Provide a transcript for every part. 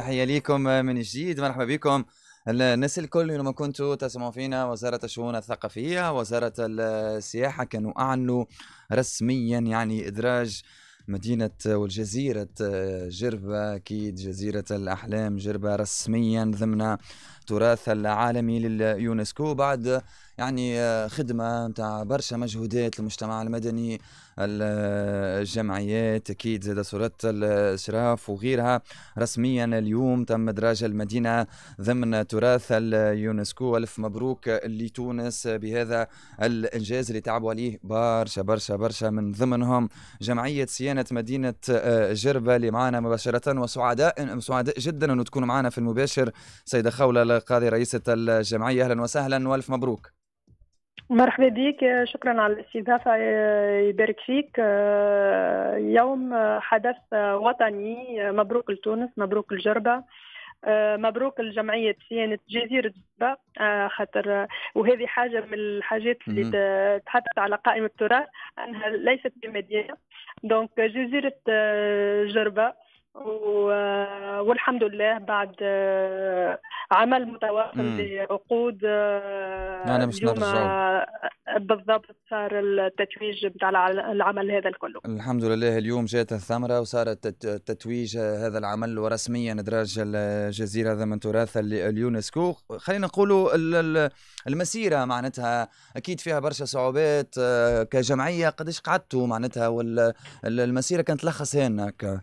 تحية ليكم من جديد، مرحبا بكم الناس الكل. لما كنتوا تسمعوا فينا، وزارة الشؤون الثقافية وزارة السياحة كانوا أعلنوا رسميا يعني إدراج مدينة والجزيرة جربة، أكيد جزيرة الأحلام جربة، رسميا ضمن تراث العالمي لليونسكو، بعد يعني خدمة متاع برشا مجهودات المجتمع المدني، الجمعيات، أكيد زاد صورات الإشراف وغيرها. رسميا اليوم تم إدراج المدينة ضمن تراث اليونسكو. ألف مبروك لتونس بهذا الإنجاز اللي تعبوا عليه برشا برشا برشا، من ضمنهم جمعية صيانة مدينة جربة اللي معنا مباشرة، وسعداء جدا أن تكون معنا في المباشر سيدة خولة القاضي رئيسة الجمعية. أهلا وسهلا والف مبروك. مرحبا بك، شكرا على الاستضافة، يبارك فيك. يوم حدث وطني، مبروك لتونس، مبروك الجربة، مبروك الجمعية صيانة جزيرة جربة، خاطر وهذه حاجة من الحاجات اللي تحطت على قائمة التراث أنها ليست بمدينة. دونك جزيرة جربة، والحمد لله بعد عمل متواصل لعقود أنا مش اليوم نرجعوا بالضبط صار التتويج بتاع العمل هذا الكله. الحمد لله. اليوم جاءت الثمرة وصارت تتويج هذا العمل، ورسميا إدراج الجزيرة ضمن تراث اليونسكو. خلينا نقولوا المسيرة معناتها أكيد فيها برشا صعوبات، كجمعية قديش قعدتوا معناتها، والمسيرة كانت تلخص هناك؟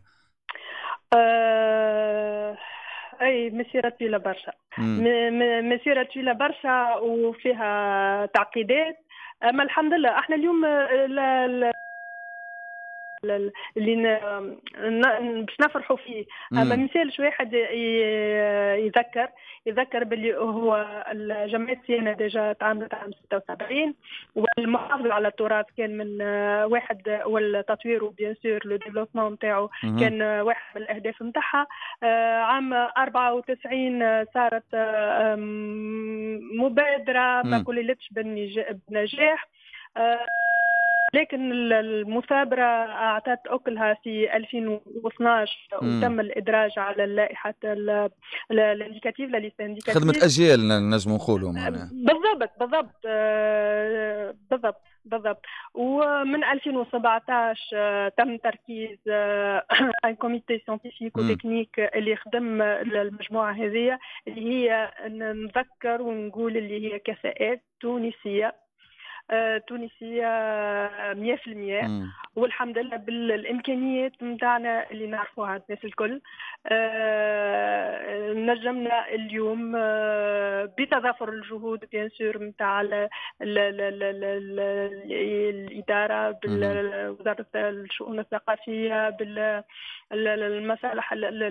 اي مسيرة طويلة برشا، مسيرة طويلة برشا وفيها تعقيدات، اما الحمد لله احنا اليوم اللي باش نفرحوا فيه. ما مثالش واحد يذكر باللي هو الجمعية صيانة ديجا تعاملت عام 76، والمحافظة على التراث كان من واحد، والتطوير وبيان سور لو ديفلوبمون نتاعو كان واحد من الأهداف نتاعها. عام 94 صارت مبادرة ما كللتش بنجاح، لكن المثابرة أعطت أكلها في 2012 وتم الإدراج على اللائحة الانديكاتيف خدمة أجيال نجم نقولوا معناها. بالضبط. ومن 2017 تم تركيز ان كوميتي سيانتيفيك وتكنيك اللي يخدم المجموعة هذه، اللي هي نذكر ونقول اللي هي كفاءات تونسية 100%. والحمد لله بالامكانيات نتاعنا اللي نعرفوها الناس الكل، نجمنا اليوم بتضافر الجهود بيان سور نتاع الاداره بوزاره الشؤون الثقافيه، بالمصالح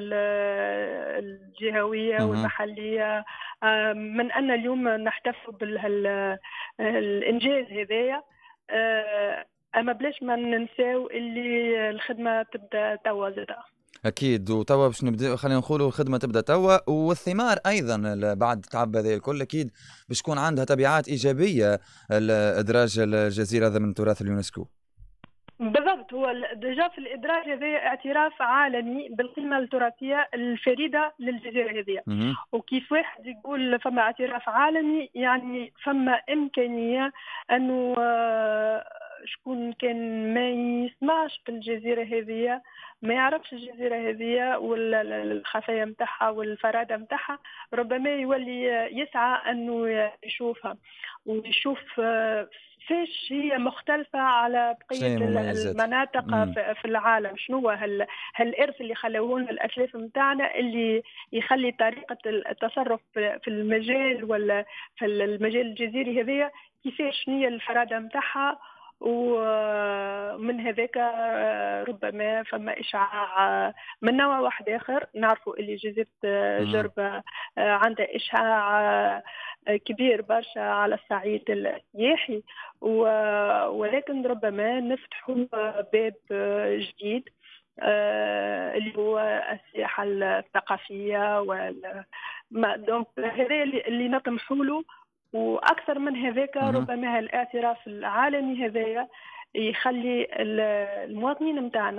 الجهويه والمحليه، من ان اليوم نحتفل بالانجاز هذايا. اما بلاش ما ننساو اللي الخدمه تبدا توا زاده. اكيد، وتوا باش نبدا، خلينا نقولوا الخدمه تبدا توا، والثمار ايضا بعد التعب هذا الكل اكيد باش تكون عندها تبعات ايجابيه ادراج الجزيره ضمن تراث اليونسكو. بالضبط، هو ديجا في الادراج هذا اعتراف عالمي بالقيمه التراثيه الفريده للجزيره هذه، وكيف واحد يقول فما اعتراف عالمي يعني فما امكانيه انه شكون كان ما يسمعش بالجزيره هذه، ما يعرفش الجزيره هذه والخفايا نتاعها والفراده نتاعها، ربما يولي يسعى انه يشوفها ويشوف فاش هي مختلفة على بقية المناطق في العالم. شنو هو هالإرث اللي خلوه لنا الأسلاف متاعنا اللي يخلي طريقة التصرف في المجال ولا في المجال الجزيري هذيا كيفاش هي الفرادة متاعها. ومن هذاك ربما فما إشعاع من نوع واحد آخر. نعرفوا اللي جزيرة جربة عندها إشعاع كبير برشا على الصعيد السياحي، ولكن ربما نفتحوا باب جديد اللي هو السياحة الثقافية دونك هذا اللي نطمحوا له. واكثر من هذاك ربما الاعتراف العالمي هذايا يخلي المواطنين متاعنا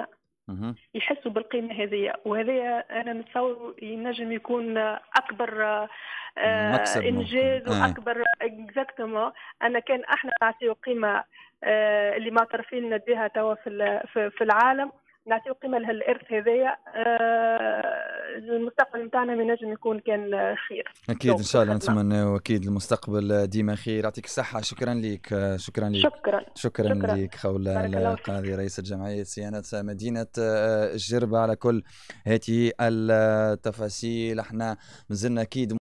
يحسوا بالقيمه هذه، وهذا انا نتصور ينجم يكون اكبر مكسب انجاز ممكن. واكبر اكزاكتومون. انا كان احنا نعطيو قيمه اللي معترفين بها توا في العالم، نعطيو قيمه لهالارث هذايا، المستقبل نتاعنا ما ينجم يكون كان خير. اكيد ان شاء الله نتمنى، واكيد المستقبل ديما خير. يعطيك الصحه. شكرا لك. شكرا لك. شكرا لك خوله القاضي رئيس جمعيه صيانه مدينه الجربه على كل هذه التفاصيل. احنا مازلنا اكيد